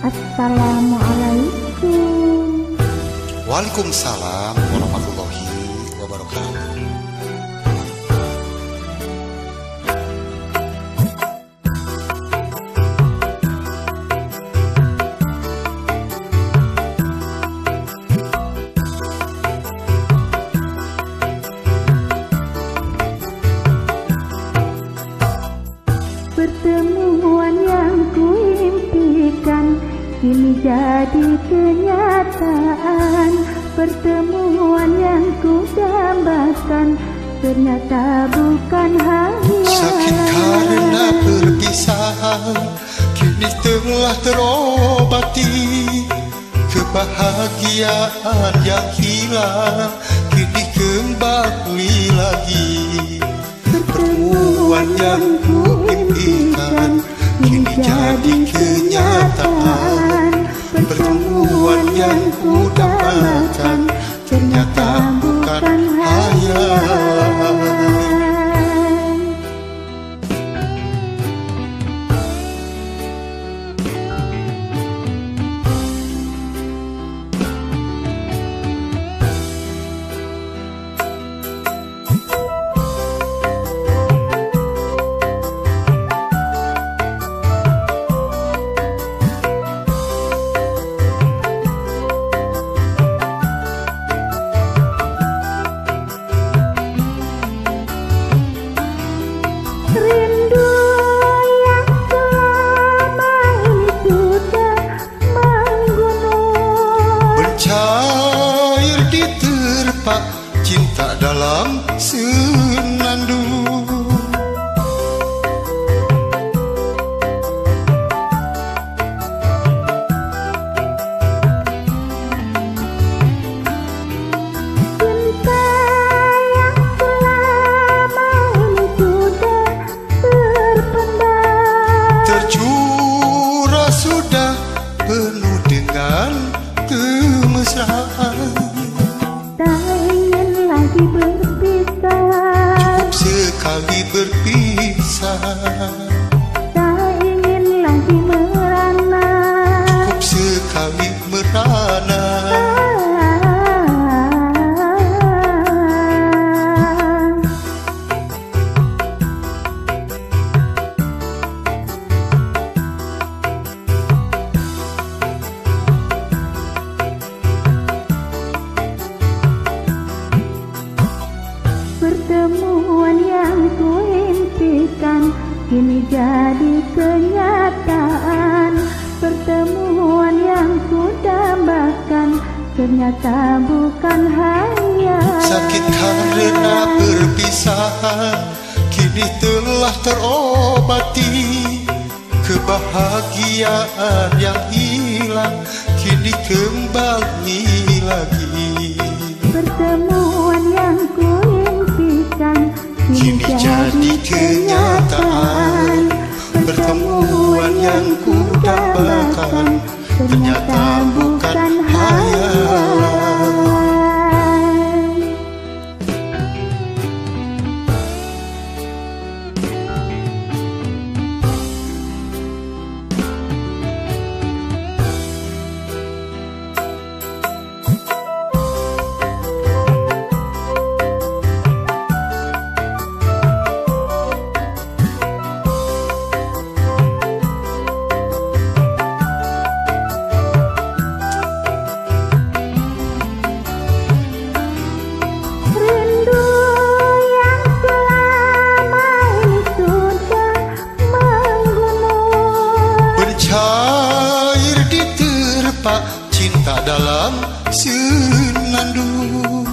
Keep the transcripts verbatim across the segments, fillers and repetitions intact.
Assalamualaikum. Waalaikumsalam warahmatullahi wabarakatuh. Pertemuan yang kuimpikan kini jadi kenyataan. Pertemuan yang kudambakan ternyata bukan hanya Sakit karena perpisahan kini telah terobati. Kebahagiaan yang hilang kini kembali lagi. Pertemuan yang kuimpikan kini jadi kenyataan. Pertemuan yang kudambakan ternyata bukan hayal. rindu yang selama ini sudah menggunung. Bercair diterpa cinta dalam senandung. Cinta yang selama ini sudah terpendam. Tercurah sudah penuh dengan kemesraan. Tak ingin lagi berpisah. Cukup sekali berpisah. Tak ingin lagi merana. Cukup sekali merana. Pertemuan yang kuimpikan kini jadi kenyataan. Pertemuan yang kudambakan ternyata bukan hayal. Sakit karena perpisahan kini telah terobati. Kebahagiaan yang hilang kini kembali lagi. Pertemuan yang kuimpikan Kini jadi kenyataan. Pertemuan yang kudambakan ternyata bukan hayal. rindu yang selama ini sudah menggunung. Bercair diterpa cinta dalam senandung.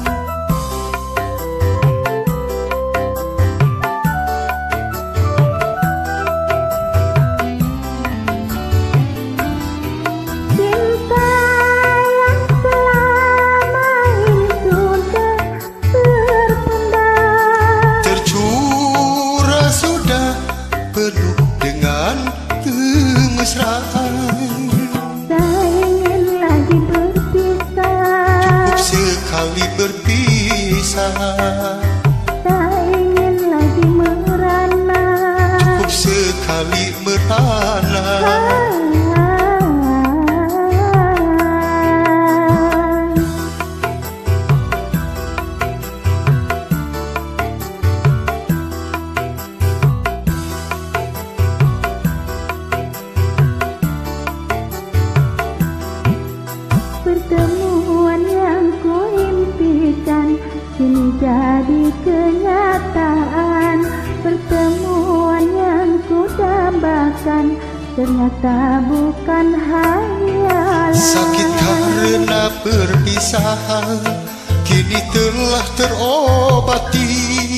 Cinta yang selama ini sudah terpendam. Tercurah sudah penuh dengan kemesraan. Tak ingin lagi berpisah. Cukup sekali berpisah. Tak ingin lagi merana. Cukup sekali merana. Ah, ternyata bukan hayalan. Sakit karena perpisahan kini telah terobati.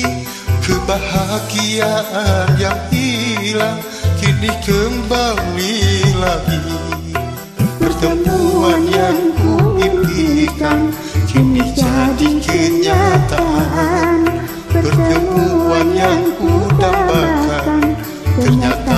Kebahagiaan yang hilang kini kembali lagi. Pertemuan yang kuimpikan kini jadi kenyataan. Pertemuan yang ku dambakan ternyata